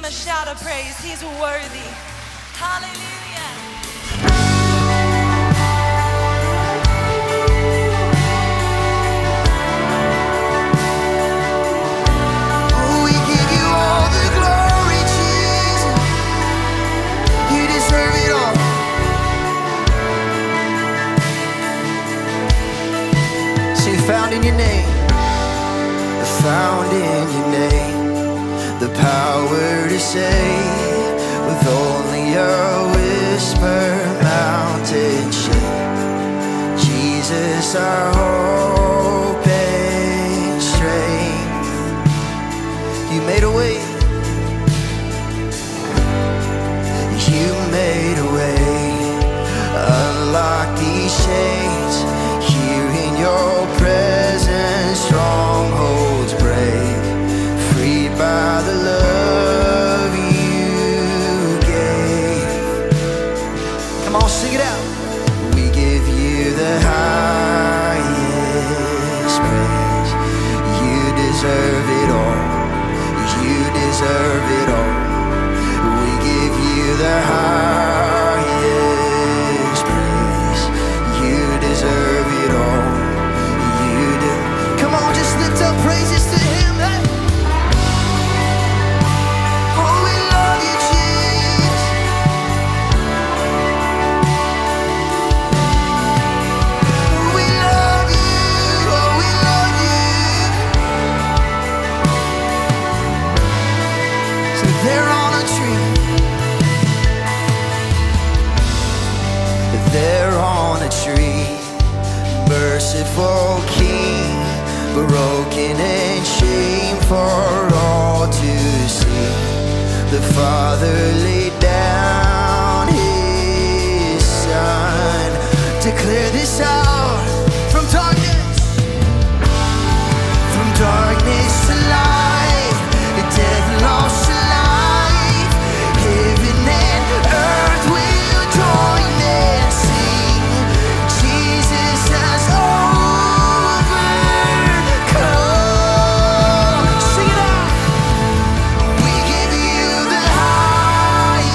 him a shout of praise. He's worthy. Hallelujah. Found in your name, found in your name, the power to save. With only a whisper, mountains shake. Jesus, our hope and strength. You made a way. You made a way. Unlock these chains. Here in your presence, strongholds break, freed by the love you gave. Come on, sing it out. We give you the highest praise. You deserve it all. You deserve it all. We give you the highest praise. You deserve it all. Come on, just lift up praises to him, hey? Oh, we love you, Jesus. We love you, oh, we love you. So they're on a tree. They're on a tree. Merciful King, broken and shame for all to see. The Father laid down his Son to clear this hour from darkness to light. The death lost to life. Heaven and earth will join and sing. Jesus has overcome. Sing it out. We give you the highest.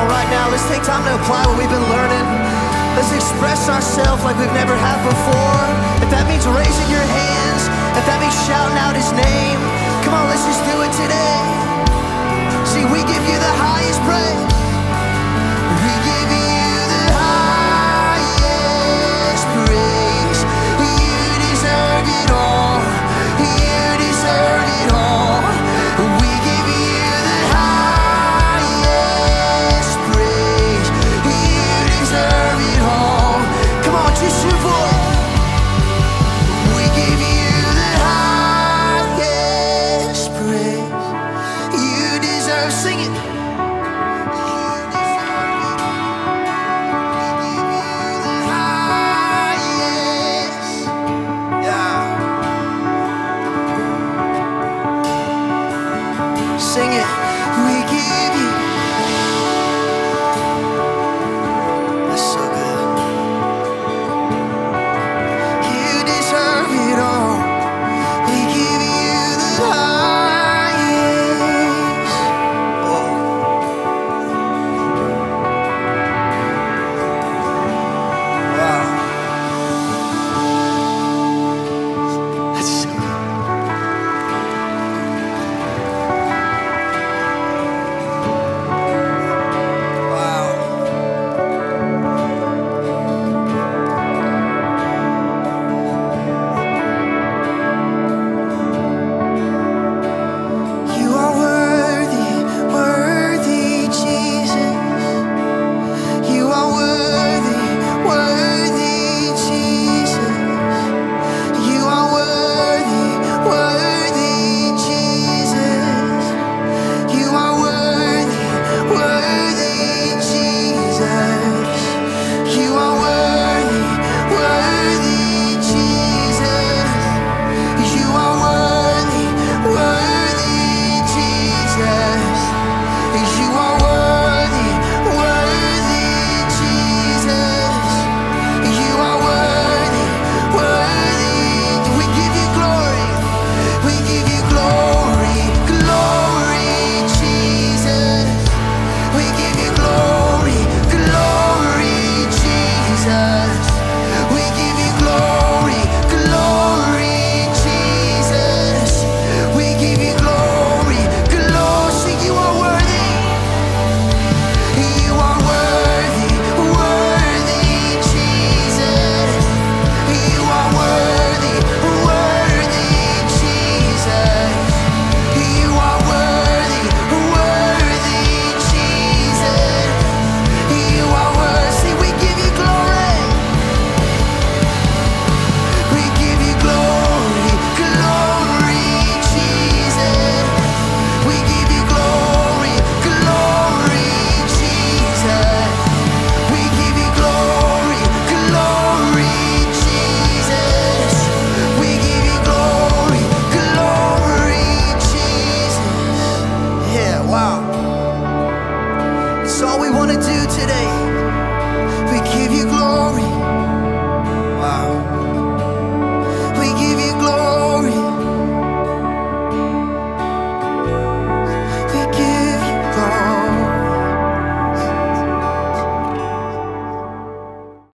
on, right now, let's take time to apply what we've been learning. Let's express ourselves like we've never have before. If that means raising your hands, if that means shouting out his name, come on, let's just do it today.